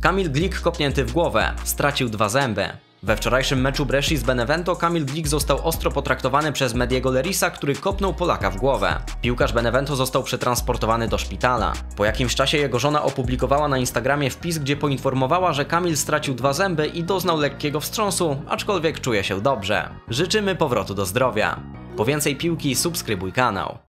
Kamil Glik kopnięty w głowę, stracił 2 zęby. We wczorajszym meczu Bresci z Benevento Kamil Glik został ostro potraktowany przez Mediego Lerisa, który kopnął Polaka w głowę. Piłkarz Benevento został przetransportowany do szpitala. Po jakimś czasie jego żona opublikowała na Instagramie wpis, gdzie poinformowała, że Kamil stracił 2 zęby i doznał lekkiego wstrząsu, aczkolwiek czuje się dobrze. Życzymy powrotu do zdrowia. Po więcej piłki subskrybuj kanał.